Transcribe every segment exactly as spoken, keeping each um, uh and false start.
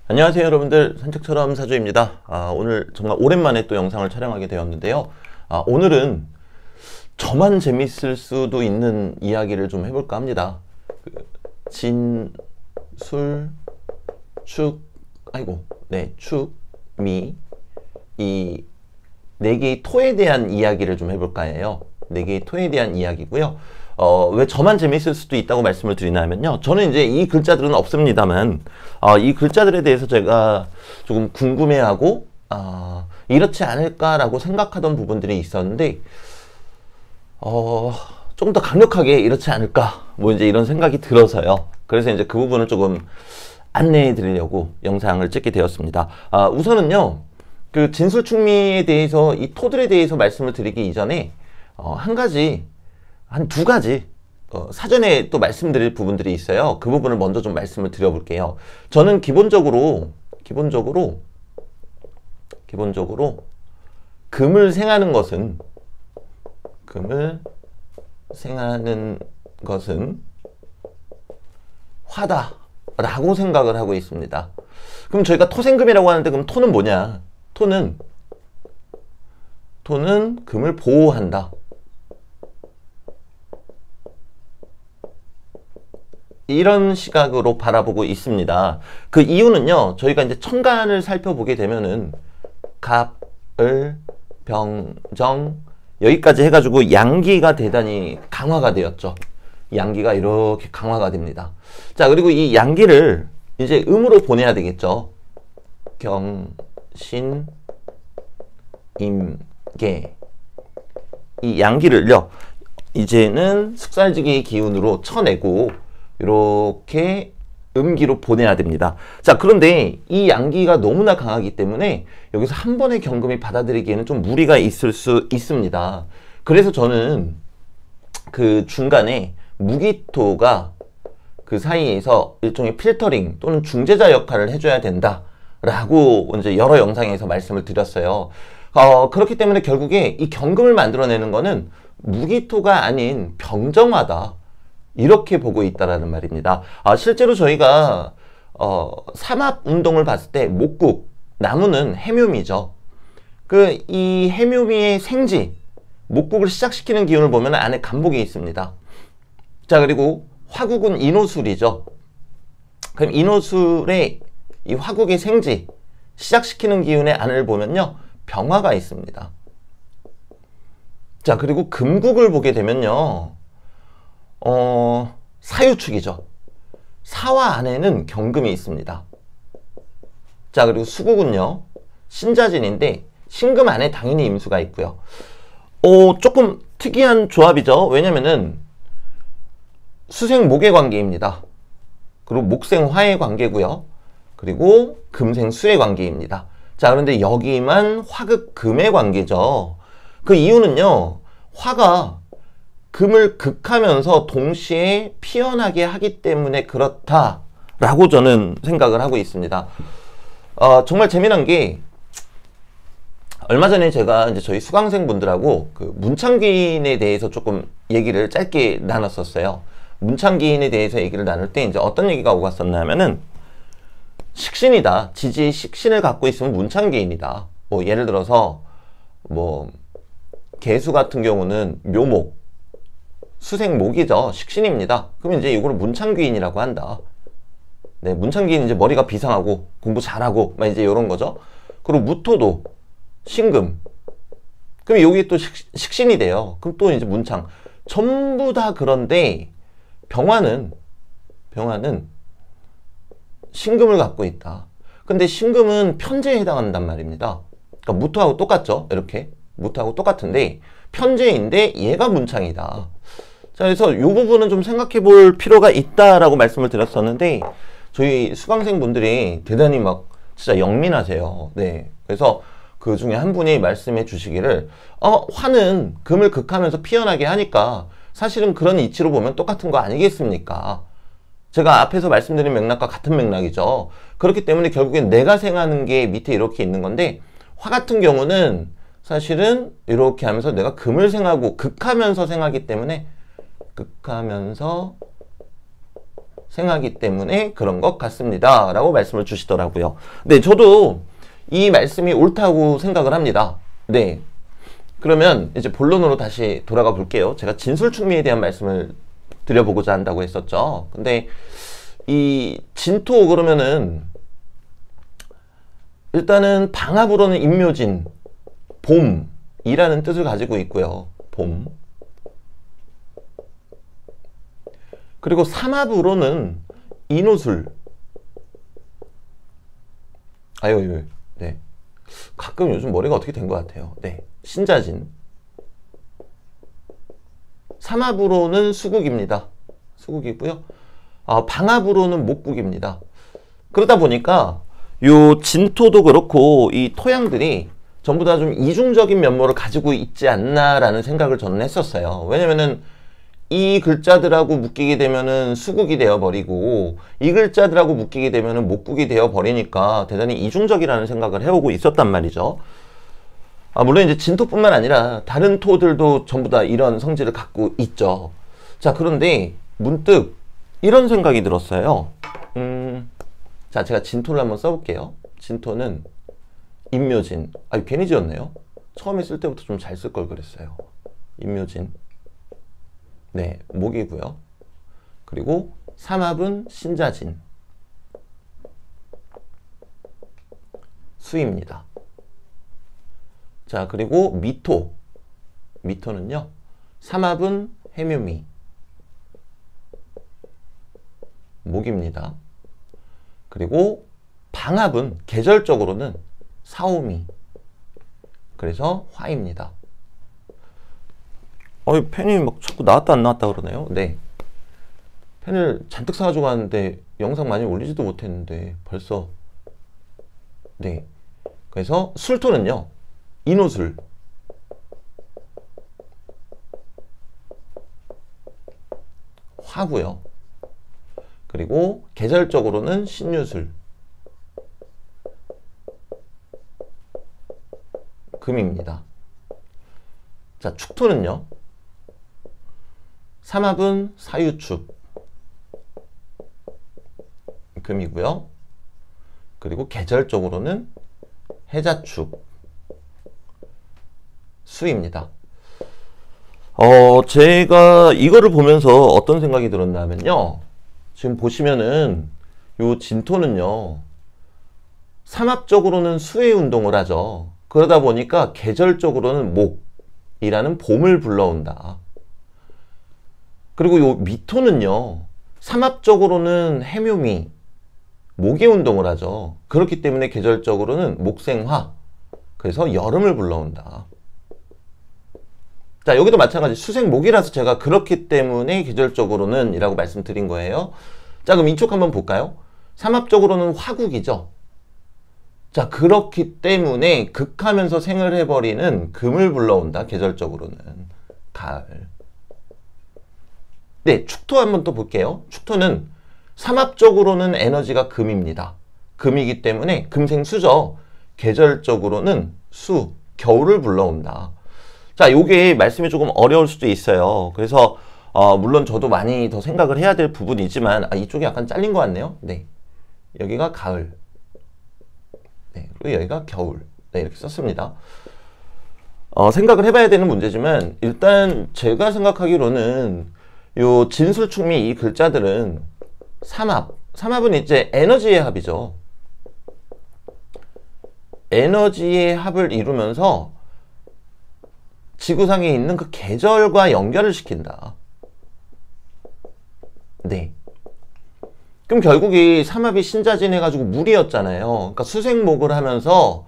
안녕하세요 여러분들, 산책처럼 사주입니다. 아, 오늘 정말 오랜만에 또 영상을 촬영하게 되었는데요. 아, 오늘은 저만 재밌을 수도 있는 이야기를 좀 해볼까 합니다. 그 진, 술, 축, 아이고, 네, 축, 미, 이 네 개의 토에 대한 이야기를 좀 해볼까 해요. 네 개의 토에 대한 이야기고요. 어, 왜 저만 재밌을 수도 있다고 말씀을 드리냐면요. 저는 이제 이 글자들은 없습니다만, 어, 이 글자들에 대해서 제가 조금 궁금해하고, 어, 이렇지 않을까라고 생각하던 부분들이 있었는데, 어, 조금 더 강력하게 이렇지 않을까, 뭐 이제 이런 생각이 들어서요. 그래서 이제 그 부분을 조금 안내해 드리려고 영상을 찍게 되었습니다. 아, 우선은요, 그 진술충미에 대해서, 이 토들에 대해서 말씀을 드리기 이전에, 어, 한 가지, 한 두 가지 어, 사전에 또 말씀드릴 부분들이 있어요. 그 부분을 먼저 좀 말씀을 드려볼게요. 저는 기본적으로 기본적으로 기본적으로 금을 생하는 것은 금을 생하는 것은 화다라고 생각을 하고 있습니다. 그럼 저희가 토생금이라고 하는데, 그럼 토는 뭐냐? 토는 토는 금을 보호한다. 이런 시각으로 바라보고 있습니다. 그 이유는요, 저희가 이제 천간을 살펴보게 되면은 갑, 을, 병, 정 여기까지 해가지고 양기가 대단히 강화가 되었죠. 양기가 이렇게 강화가 됩니다. 자, 그리고 이 양기를 이제 음으로 보내야 되겠죠. 경, 신, 임, 계. 이 양기를요, 이제는 숙살지기의 기운으로 쳐내고 이렇게 음기로 보내야 됩니다. 자, 그런데 이 양기가 너무나 강하기 때문에 여기서 한 번의 경금이 받아들이기에는 좀 무리가 있을 수 있습니다. 그래서 저는 그 중간에 무기토가 그 사이에서 일종의 필터링 또는 중재자 역할을 해줘야 된다 라고 이제 여러 영상에서 말씀을 드렸어요. 어, 그렇기 때문에 결국에 이 경금을 만들어내는 거는 무기토가 아닌 병정화다, 이렇게 보고 있다라는 말입니다. 아, 실제로 저희가 어, 삼합 운동을 봤을 때 목국, 나무는 해묘미죠. 그 이 해묘미의 생지, 목국을 시작시키는 기운을 보면 안에 간목이 있습니다. 자, 그리고 화국은 인호술이죠. 그럼 인호술의 이 화국의 생지, 시작시키는 기운의 안을 보면요, 병화가 있습니다. 자, 그리고 금국을 보게 되면요, 어, 사유축이죠. 사화 안에는 경금이 있습니다. 자, 그리고 수국은요, 신자진인데 신금 안에 당연히 임수가 있고요. 어, 조금 특이한 조합이죠. 왜냐면은 수생목의 관계입니다. 그리고 목생화의 관계고요. 그리고 금생수의 관계입니다. 자, 그런데 여기만 화극금의 관계죠. 그 이유는요, 화가 금을 극하면서 동시에 피어나게 하기 때문에 그렇다라고 저는 생각을 하고 있습니다. 어, 정말 재미난 게, 얼마 전에 제가 이제 저희 수강생 분들하고 그 문창기인에 대해서 조금 얘기를 짧게 나눴었어요. 문창기인에 대해서 얘기를 나눌 때 이제 어떤 얘기가 오고 갔었냐면은, 식신이다, 지지의 식신을 갖고 있으면 문창기인이다. 뭐 예를 들어서 뭐 개수 같은 경우는 묘목, 수생목이죠. 식신입니다. 그럼 이제 이거를 문창귀인이라고 한다. 네, 문창귀인 이제 머리가 비상하고 공부 잘하고 막 이제 이런 거죠. 그리고 무토도 신금. 그럼 여기 또 식, 식신이 돼요. 그럼 또 이제 문창. 전부 다. 그런데 병화는 병화는 신금을 갖고 있다. 근데 신금은 편제에 해당한단 말입니다. 그러니까 무토하고 똑같죠. 이렇게 무토하고 똑같은데 편제인데 얘가 문창이다. 자, 그래서 이 부분은 좀 생각해 볼 필요가 있다라고 말씀을 드렸었는데, 저희 수강생분들이 대단히 막 진짜 영민하세요. 네. 그래서 그 중에 한 분이 말씀해 주시기를, 어, 화는 금을 극하면서 피어나게 하니까 사실은 그런 이치로 보면 똑같은 거 아니겠습니까? 제가 앞에서 말씀드린 맥락과 같은 맥락이죠. 그렇기 때문에 결국엔 내가 생하는 게 밑에 이렇게 있는 건데, 화 같은 경우는 사실은 이렇게 하면서 내가 금을 생하고 극하면서 생하기 때문에 극하면서 생하기 때문에 그런 것 같습니다. 라고 말씀을 주시더라고요. 네, 저도 이 말씀이 옳다고 생각을 합니다. 네. 그러면 이제 본론으로 다시 돌아가 볼게요. 제가 진술충미에 대한 말씀을 드려보고자 한다고 했었죠. 근데 이 진토 그러면은 일단은 방합으로는 임묘진, 봄이라는 뜻을 가지고 있고요. 봄. 그리고 삼합으로는 인호술. 아유, 아유, 네. 가끔 요즘 머리가 어떻게 된 것 같아요. 네. 신자진. 삼합으로는 수국입니다. 수국이고요. 아, 방합으로는 목국입니다. 그러다 보니까 요 진토도 그렇고 이 토양들이 전부 다 좀 이중적인 면모를 가지고 있지 않나라는 생각을 저는 했었어요. 왜냐면은 이 글자들하고 묶이게 되면은 수국이 되어버리고 이 글자들하고 묶이게 되면은 목국이 되어버리니까 대단히 이중적이라는 생각을 해오고 있었단 말이죠. 아, 물론 이제 진토뿐만 아니라 다른 토들도 전부 다 이런 성질을 갖고 있죠. 자, 그런데 문득 이런 생각이 들었어요. 음, 자, 제가 진토를 한번 써볼게요. 진토는 임묘진. 아, 괜히 지었네요. 처음에 쓸 때부터 좀 잘 쓸 걸 그랬어요. 임묘진. 네, 목이고요. 그리고 삼합은 신자진. 수입니다. 자, 그리고 미토. 미토는요. 삼합은 해묘미. 목입니다. 그리고 방합은 계절적으로는 사오미. 그래서 화입니다. 어, 펜이 막 자꾸 나왔다 안 나왔다 그러네요. 네. 펜을 잔뜩 사가지고 왔는데 영상 많이 올리지도 못했는데 벌써. 네. 그래서 술토는요. 인호술. 화고요. 그리고 계절적으로는 신유술. 금입니다. 자, 축토는요. 삼합은 사유축. 금이고요. 그리고 계절적으로는 해자축. 수입니다. 어, 제가 이거를 보면서 어떤 생각이 들었냐면요. 지금 보시면은 요 진토는요. 삼합적으로는 수의 운동을 하죠. 그러다 보니까 계절적으로는 목이라는 봄을 불러온다. 그리고 요 미토는요. 삼합적으로는 해묘미, 목의 운동을 하죠. 그렇기 때문에 계절적으로는 목생화, 그래서 여름을 불러온다. 자, 여기도 마찬가지 수생목이라서 제가 그렇기 때문에 계절적으로는 이라고 말씀드린 거예요. 자, 그럼 이쪽 한번 볼까요? 삼합적으로는 화국이죠. 자, 그렇기 때문에 극하면서 생을 해버리는 금을 불러온다. 계절적으로는 가을. 네, 축토 한번 또 볼게요. 축토는 삼합적으로는 에너지가 금입니다. 금이기 때문에 금생수죠. 계절적으로는 수, 겨울을 불러온다. 자, 요게 말씀이 조금 어려울 수도 있어요. 그래서 어, 물론 저도 많이 더 생각을 해야 될 부분이지만 아, 이쪽이 약간 잘린 것 같네요. 네, 여기가 가을. 네, 그리고 여기가 겨울. 네, 이렇게 썼습니다. 어, 생각을 해봐야 되는 문제지만 일단 제가 생각하기로는 요 진술충미 이 글자들은 삼합. 삼합은 이제 에너지의 합이죠. 에너지의 합을 이루면서 지구상에 있는 그 계절과 연결을 시킨다. 네. 그럼 결국 이 삼합이 신자진 해가지고 물이었잖아요. 그러니까 수생목을 하면서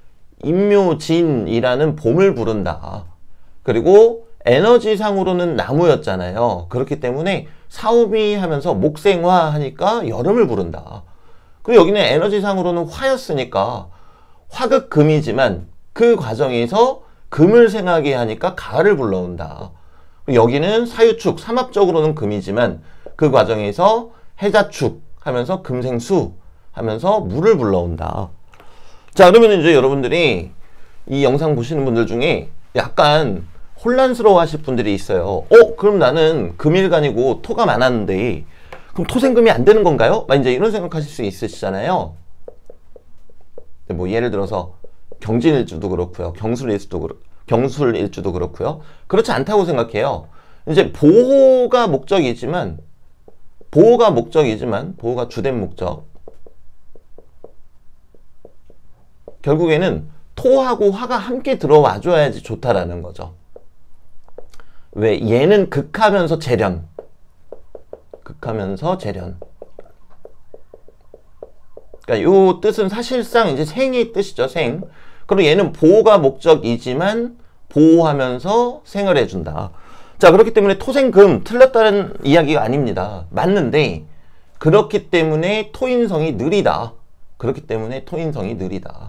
임묘진이라는 봄을 부른다. 그리고 에너지상으로는 나무였잖아요. 그렇기 때문에 사오미 하면서 목생화 하니까 여름을 부른다. 그리고 여기는 에너지상으로는 화였으니까 화극금이지만 그 과정에서 금을 생하게 하니까 가을을 불러온다. 여기는 사유축, 삼합적으로는 금이지만 그 과정에서 해자축 하면서 금생수 하면서 물을 불러온다. 자, 그러면 이제 여러분들이 이 영상 보시는 분들 중에 약간 혼란스러워 하실 분들이 있어요. 어? 그럼 나는 금일간이고 토가 많았는데 그럼 토생금이 안 되는 건가요? 막 이제 이런 생각하실 수 있으시잖아요. 뭐 예를 들어서 경진일주도 그렇고요. 경술일주도 그렇 경술일주도 그렇고요. 그렇지 않다고 생각해요. 이제 보호가 목적이지만 보호가 목적이지만 보호가 주된 목적. 결국에는 토하고 화가 함께 들어와 줘야지 좋다라는 거죠. 왜? 얘는 극하면서 재련. 극하면서 재련. 그러니까 요 뜻은 사실상 이제 생의 뜻이죠. 생. 그리고 얘는 보호가 목적이지만 보호하면서 생을 해준다. 자, 그렇기 때문에 토생금 틀렸다는 이야기가 아닙니다. 맞는데 그렇기 때문에 토인성이 느리다. 그렇기 때문에 토인성이 느리다.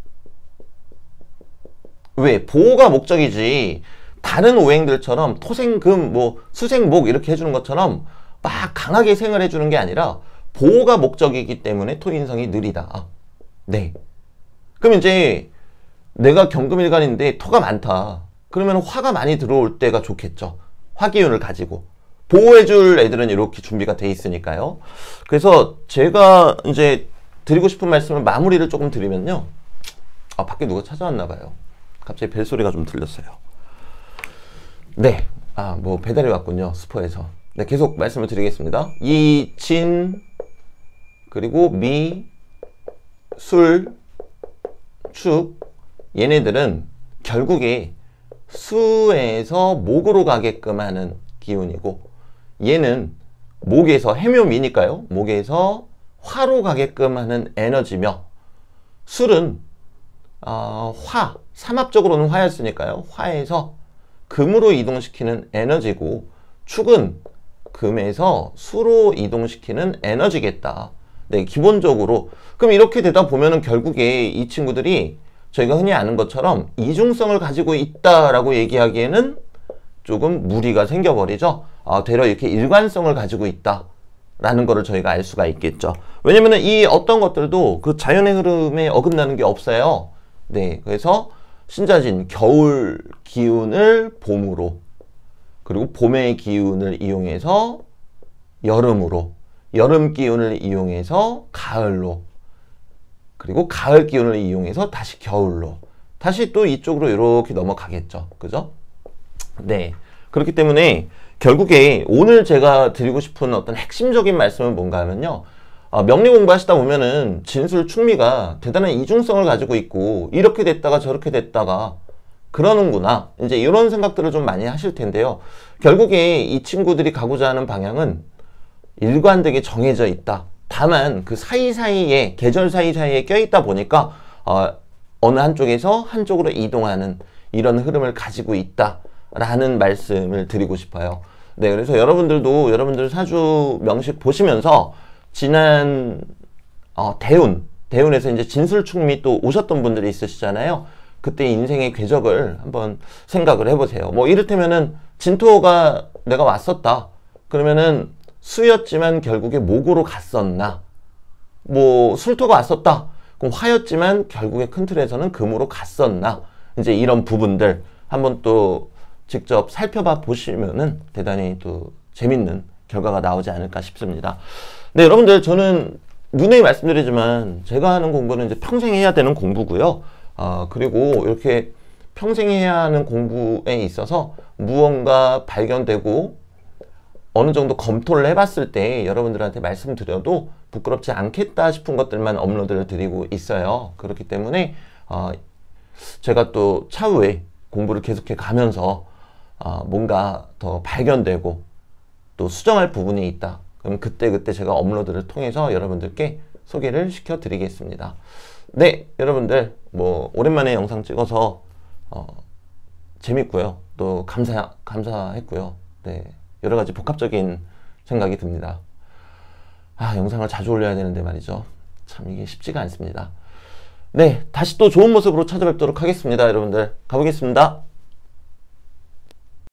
왜? 보호가 목적이지 다른 오행들처럼 토생금, 뭐 수생목 이렇게 해주는 것처럼 막 강하게 생을 해주는 게 아니라 보호가 목적이기 때문에 토인성이 느리다. 네. 그럼 이제 내가 경금일간인데 토가 많다. 그러면 화가 많이 들어올 때가 좋겠죠. 화기운을 가지고. 보호해줄 애들은 이렇게 준비가 돼 있으니까요. 그래서 제가 이제 드리고 싶은 말씀을 마무리를 조금 드리면요. 아, 밖에 누가 찾아왔나 봐요. 갑자기 벨소리가 좀 들렸어요. 네. 아, 뭐 배달이 왔군요. 슈퍼에서. 네, 계속 말씀을 드리겠습니다. 이, 진, 그리고 미, 술, 축, 얘네들은 결국에 수에서 목으로 가게끔 하는 기운이고, 얘는 목에서, 해묘미니까요. 목에서 화로 가게끔 하는 에너지며, 술은 어, 화, 삼합적으로는 화였으니까요. 화에서 금으로 이동시키는 에너지고, 축은 금에서 수로 이동시키는 에너지겠다. 네, 기본적으로. 그럼 이렇게 되다 보면은 결국에 이 친구들이 저희가 흔히 아는 것처럼 이중성을 가지고 있다라고 얘기하기에는 조금 무리가 생겨버리죠. 아, 되려 이렇게 일관성을 가지고 있다라는 거를 저희가 알 수가 있겠죠. 왜냐면은 이 어떤 것들도 그 자연의 흐름에 어긋나는 게 없어요. 네, 그래서 신자진, 겨울 기운을 봄으로, 그리고 봄의 기운을 이용해서 여름으로, 여름 기운을 이용해서 가을로, 그리고 가을 기운을 이용해서 다시 겨울로, 다시 또 이쪽으로 이렇게 넘어가겠죠. 그죠? 네. 그렇기 때문에 결국에 오늘 제가 드리고 싶은 어떤 핵심적인 말씀은 뭔가 하면요. 어, 명리 공부하시다 보면은 진술 충미가 대단한 이중성을 가지고 있고, 이렇게 됐다가 저렇게 됐다가 그러는구나. 이제 이런 생각들을 좀 많이 하실 텐데요. 결국에 이 친구들이 가고자 하는 방향은 일관되게 정해져 있다. 다만 그 사이사이에, 계절 사이사이에 껴있다 보니까 어, 어느 한쪽에서 한쪽으로 이동하는 이런 흐름을 가지고 있다라는 말씀을 드리고 싶어요. 네, 그래서 여러분들도 여러분들 사주 명식 보시면서 지난 어, 대운, 대운에서 이제 진술충미 또 오셨던 분들이 있으시잖아요. 그때 인생의 궤적을 한번 생각을 해보세요. 뭐 이를테면은 진토가 내가 왔었다. 그러면은 수였지만 결국에 목으로 갔었나? 뭐 술토가 왔었다. 그럼 화였지만 결국에 큰 틀에서는 금으로 갔었나? 이제 이런 부분들 한번 또 직접 살펴봐 보시면은 대단히 또 재밌는 결과가 나오지 않을까 싶습니다. 네, 여러분들, 저는 누누이 말씀드리지만 제가 하는 공부는 이제 평생 해야 되는 공부고요. 어, 그리고 이렇게 평생 해야 하는 공부에 있어서 무언가 발견되고 어느 정도 검토를 해봤을 때 여러분들한테 말씀드려도 부끄럽지 않겠다 싶은 것들만 업로드를 드리고 있어요. 그렇기 때문에 어, 제가 또 차후에 공부를 계속해 가면서 어, 뭔가 더 발견되고 또 수정할 부분이 있다. 그럼 그때그때 제가 업로드를 통해서 여러분들께 소개를 시켜드리겠습니다. 네, 여러분들 뭐 오랜만에 영상 찍어서 어, 재밌고요. 또 감사, 감사했고요. 네, 여러가지 복합적인 생각이 듭니다. 아, 영상을 자주 올려야 되는데 말이죠. 참 이게 쉽지가 않습니다. 네, 다시 또 좋은 모습으로 찾아뵙도록 하겠습니다. 여러분들, 가보겠습니다.